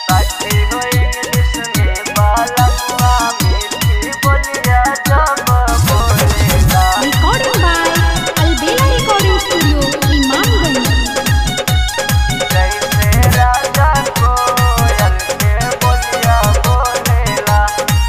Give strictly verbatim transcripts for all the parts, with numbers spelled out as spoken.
साथी हो इंग्लिश में बालमुआ मीठी बोलिया जब बोलेला। Recording by Albela Recording Studio, Imamganj. जैसे राजा कोयल के बोलिया बोलेला।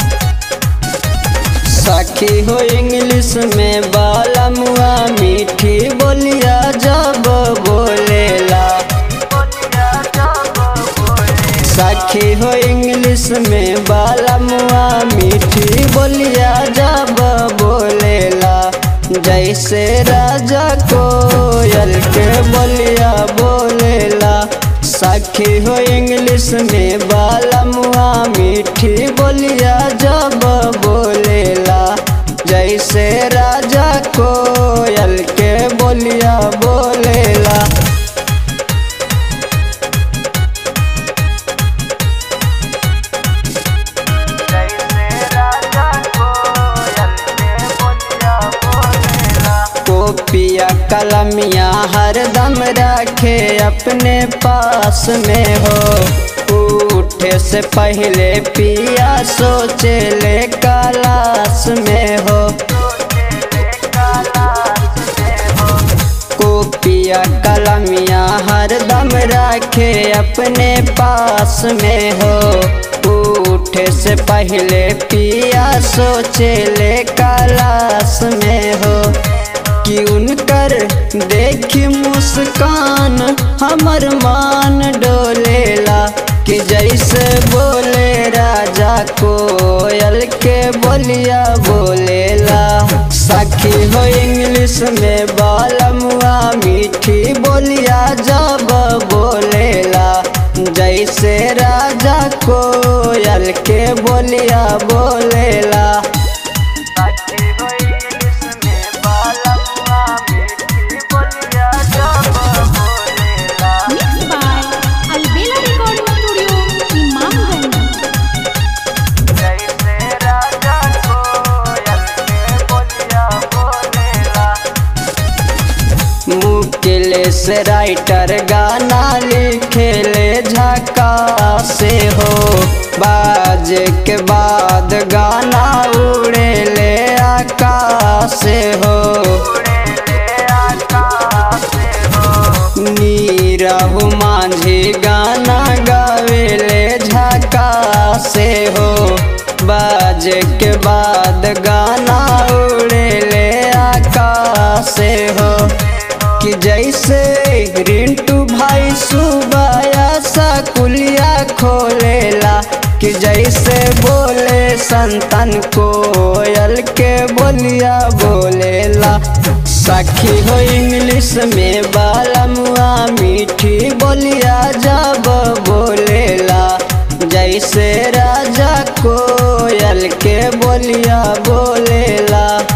सखी हो इंग्लिश में बालमुआ मीठी बोलिया जब बोलेला। बोलिया जब बोलेला। सखी हो इंग्लिश में बालमुआ मीठी बोलिया जब बोलेला। जैसे राजा कोयल के बोलिया बोलेला। सखी हो इंग्लिश में बालमुआ मीठी बोलिया जब बोलेला। जैसे राजा कोयल के बोलिया बोलेला। जैसे राजा कोयल के बोलिया बोलेला। कॉपिया कलमिया हरदम रखे अपने पास में हो। उठे से पहले पिया सोचे ले कलाश में हो। कॉपिया कलमिया हरदम रखे अपने पास में हो। उठे से पहले पिया सोचे ले कलाश में हो। कि उनकर देखी मुस्कान हमर मान डोलेला। कि जैसे बोले राजा कोयल के बोलिया बोलेला। सखी हो इंग्लिश में बालमुआ मीठी बोलिया जब बोलेला। जैसे राजा कोयल के बोलिया बोलेला। साथी हो इंग्लिश में बालमुआ मीठी बोलिया जब बोलेला। Mixed by Albela Recording Studio, Imamganj. जैसे राजा कोयल के बोलिया बोलेला। मुकेलेश राइटर गाना लिखेले झका से हो। बाज के बाद गाना उड़े ले आकाश से हो। नीरहु मांझी गाना गावेले झका से हो। बाज के बाद गाना उड़े ले आकाश से हो। कि जैसे रिंटू भाई सुबाया सा कुलिया खोलेला। कि जैसे बोले संतन कोयल के बोलिया बोलेला। सखी हो इंग्लिश में बालमुआ मीठी बोलिया जब बोलेला। जैसे राजा कोयल के बोलिया बोलेला।